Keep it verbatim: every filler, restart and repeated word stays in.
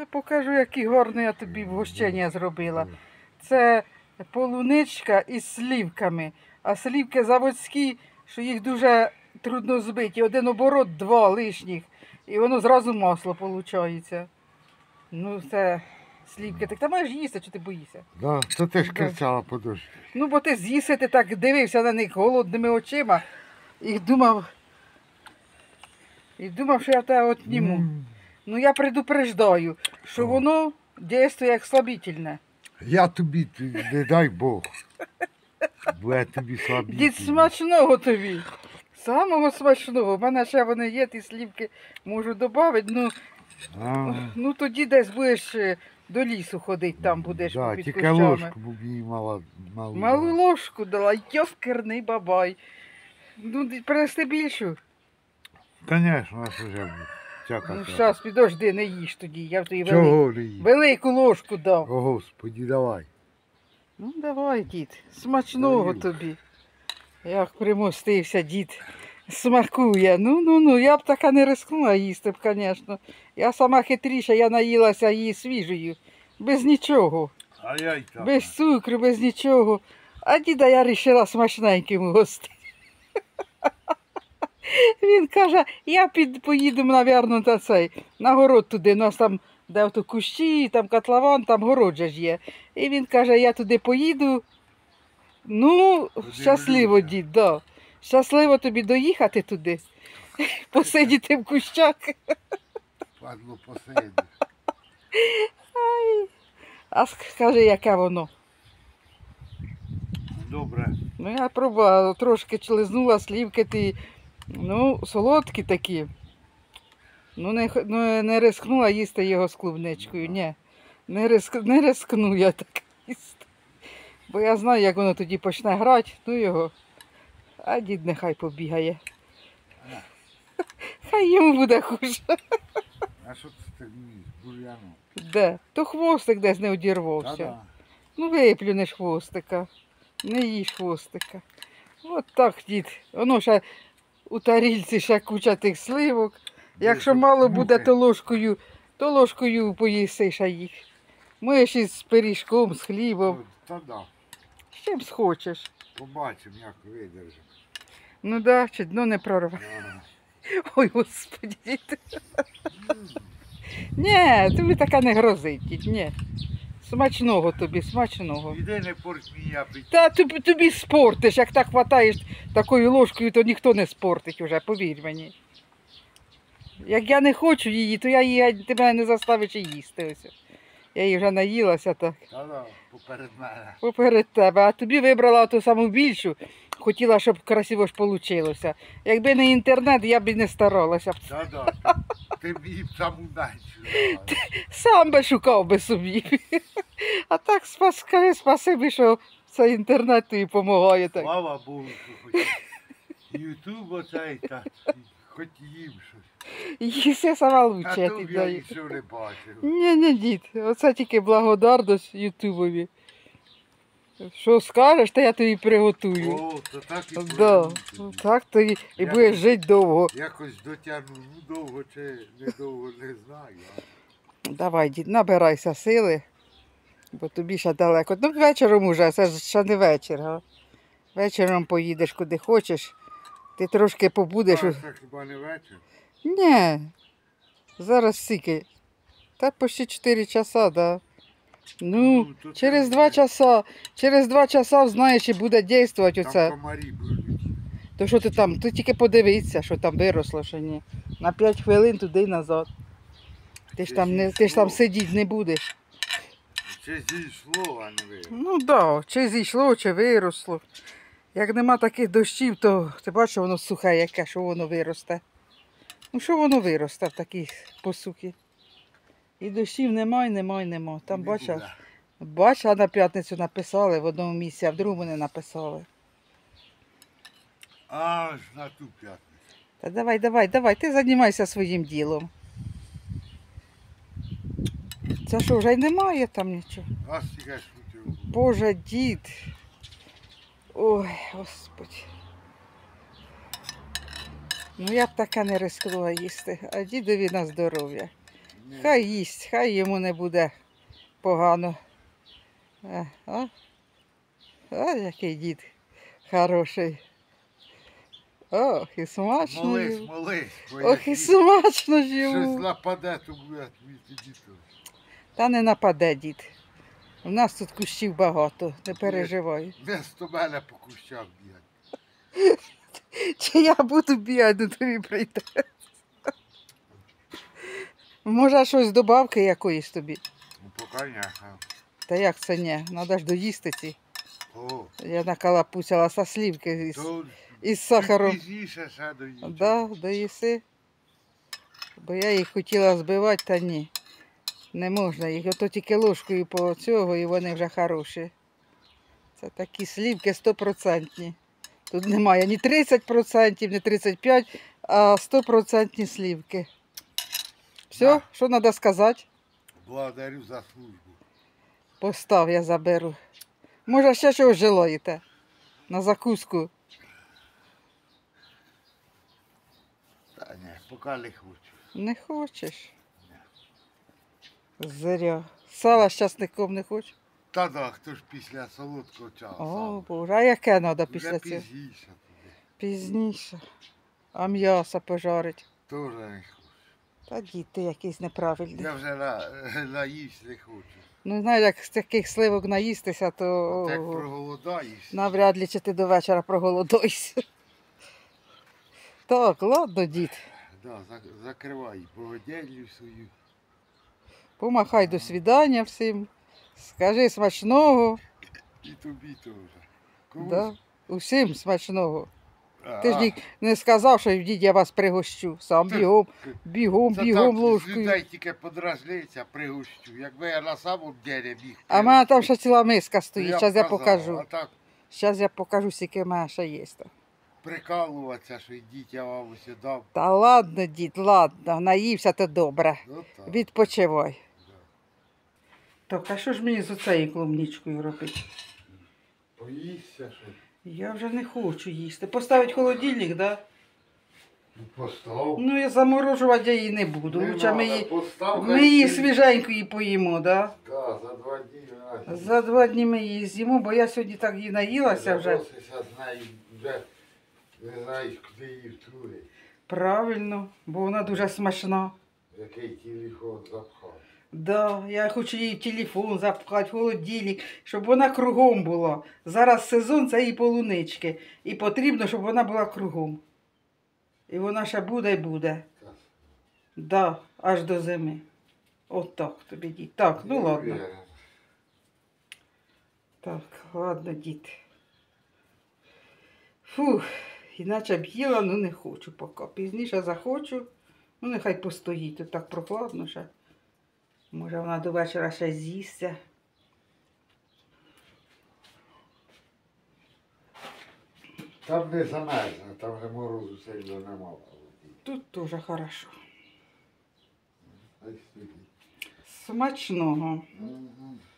Я покажу, який гарний я тобі вгощення зробила. Це полуничка із слівками. А слівки заводські, що їх дуже трудно збити. Один оборот, два лишніх. І воно зразу масло виходить. Ну, це слівки. Так ти маєш їсти, чи ти боїшся? Да, то ти ж Да. кричала подожди. Ну, бо ти з'їси, ти так дивився на них голодними очима і думав, і думав, що я тебе отніму. М. Ну, я предупреждаю, що О. воно діє як слабительне. Я тобі, ти- не дай Бог. Бо я тобі слабий. Дід, смачного тобі. Самого смачного. У мене ще вони є, ті слівки можу додати. Ну, А, ну тоді десь будеш е, до лісу ходити, там будеш да, під тільки кущами. ложку б їй мала, малу. Малу дала. ложку дала, йовкерний бабай. Ну, ди- принести більшу. Конечно, нас вже буде. Чака. Ну, зараз, підожди, не їж тоді, я тобі велику, Чого не їй? велику ложку дав. О, Господи, давай. Ну, давай, дід, смачного Даю. тобі. Як примостився, дід. Смакує. Ну, ну, ну, я б така не рискнула їсти б, звісно. Я сама хитріша, я наїлася її свіжою. Без нічого. А я й так. Без цукру, без нічого. А діда я вирішила смачненьким гостити. Він каже, я під, поїду, мабуть, на цей, на город туди, у нас там, де ото кущі, там котлован, там город же ж є. І він каже, я туди поїду. Ну, щасливо, Подивлюся. дід, да. Щасливо тобі доїхати туди, посидіти в кущах. Падло посидиш. А скажи, яке воно. Добре. Ну, я пробувала, трошки члизнула, слівки ті, ну, солодкі такі. Ну, не, х- ну, не рискнула їсти його з клубничкою, ні. Не, риск, не рискну я так їсти. Бо я знаю, як воно тоді почне грати, ну його. А дід нехай побігає. Хай йому буде хуже. А що це ти вмієш? Бур'яну. Де? То хвостик десь не одірвався. Та-да. Ну виплюнеш хвостика, не їж хвостика. От так, дід. Воно ще у тарільці ще куча тих сливок. Якщо щоб мало буде, мухи. то ложкою, то ложкою поїси ще їх. Можеш із пиріжком, з хлібом, Та да. з чим схочеш. Побачимо, як видержимо. Ну да, чи дно не прорве. Ага. Ой, господи, дід. Ні, тобі така не грозить, дід, ні. Смачного тобі, смачного. Іди не порть мій апетит. Та тобі, тобі спортиш, як так хватаєш такою ложкою, то ніхто не спортить уже, повір мені. Як я не хочу її, то я її тебе не заставиш і їсти. Ось. Я її вже наїлася так Та-да, поперед мене. поперед тебе. А тобі вибрала ту саму більшу, хотіла, щоб красиво ж вийшло. Якби не інтернет, я б і не старалася. б. Та-да. Ти мені б саму меншу дала. Сам би шукав би собі. А так спас, скажи спасибі, що цей інтернет тобі допомагає. Так. Слава Богу, що хоч Ютуб оцей, та хоч їм щось. Їси сама А лучше, я то тобі я даю. нічого не бачив. Ні, ні, дід, оце тільки благодарність Ютубові. Що скажеш, то я тобі приготую. О, то так і Да, повинно ну, бути. так то і, і Я будеш тут- жити довго. Якось дотягну, ну довго чи недовго, не знаю. а Давай, дід, набирайся сили, бо тобі ще далеко. Ну, вечором уже, це ж ще не вечір. Га? Вечором поїдеш куди хочеш. Ти трошки побудеш. Зараз так хіба не вечір? Ні, зараз скільки? Та почти чотири часа, да. Ну, Ну, то це через вже- два часа, через два часа, знаєш, і буде дійствувати Там оце. комарі будуть. То що ти там, ти тільки подивися, що там виросло, що ні. На п'ять хвилин туди й назад. Ти ж Це там, не, ти ж там зійшло. сидіти не будеш. Чи зійшло, а не ви. Ну так, да, чи зійшло, чи виросло. Як нема таких дощів, то ти бачиш, воно сухе яке, що воно виросте. Ну що воно виросте в такій посухі? І дощів нема, і нема, і нема. Там Не бачиш, буде. бачиш, а на п'ятницю написали в одному місці, а в другому не написали. Аж на ту п'ятницю. Та давай, давай, давай, ти займайся своїм ділом. Це що, вже й немає там нічого? А стільки шутів. Боже, дід. Ой, Господи. Ну я б таке не рискнула їсти, а дідові на здоров'я. Хай їсть, хай йому не буде погано. А, а? А, який дід хороший. Ох, і смачно Молись, йому. молись, бо Ох, і як смачно ж щось йому. нападе, то буде твій тоді то. Та не нападе дід. У нас тут кущів багато, не переживай. Не з мене по кущах бігати. Чи я буду бігати, до тобі прийде. Може, щось добавки якоїсь тобі? Ну, поки ні. а. Та як це ні? Надо ж доїсти ці. О, Я накалапусила со слівки із, то із сахаром. пізніше ще доїду. Да, доїси. Бо я їх хотіла збивати, та ні. Не можна їх. Ото тільки ложкою по цього і вони вже хороші. Це такі слівки стопроцентні. Тут немає ні тридцять відсотків, ні тридцять п'ять відсотків, а стопроцентні слівки. Все, Да. що треба сказати? Благодарю за службу. Постав, я заберу. Може, ще чогось желаєте? На закуску. Та ні, поки не хочу. Не хочеш? Зря. Сала з часником не хочеш? Та да, хто ж після солодкого часу. О, Боже, а яке треба Вже після цього? пізніше туди. Пізніше. А м'ясо пожарить. Тоже не хочу. Та діти якийсь неправильний. Я вже на, наїсть не хочу. Ну, знаєш, як з таких сливок наїстися, то От як ого, проголодаєш. навряд ли чи ти до вечора проголодуєшся. Так, ладно, дід. Да, за- закривай богоделью свою. Помахай до свідання всім. Скажи смачного. І тобі теж. Комусь? Да. Усім смачного. А, Ти ж ні- не сказав, що дід я вас пригощу. Сам Ти- бігом, бігом, це бігом так, з ложкою. людей тільки подражниця пригощу. Якби я на самом деле біг. А в мене там пригощу, ще ціла миска то стоїть. б Зараз я казав, покажу. А так Зараз я покажу, скільки в мене ще є. там. прикалуватися, що йдіть, я вам усе дав. Та ладно, дід, ладно, наївся то добре. Ну так. Відпочивай. Да. Так, а що ж мені з оцею клубничкою робити? Поїсться, що Я вже не хочу їсти. Поставить холодильник, так? Да? ну, постав. Ну, я заморожувати я її не буду. Не Лучше ми надо, її, постав, ми хай її стоїть. свіженькою поїмо, так? Да? Да, за два дні вона За два дні ми її з'їмо, бо я сьогодні так її наїлася вже. Заносишся з нею, вже не знаєш, куди її втулить. Правильно, бо вона дуже смачна. Який телефон запхав. Да, я хочу їй в телефон запхати, в холодильник, щоб вона кругом була. Зараз сезон це її полунички. І потрібно, щоб вона була кругом. І вона ще буде і буде. Так. Да, аж до зими. От так тобі дід. Так, ну Не ладно. уверен. Так, ладно, дід. Фух, іначе б їла, ну не хочу поки. Пізніше захочу. Ну нехай постоїть, тут так прохладно ще. Може вона до вечора ще з'їсться. Там не замерзне, там вже морозу сильно нема. Тут теж хорошо. Ай, сидить. Смачного. Мгм.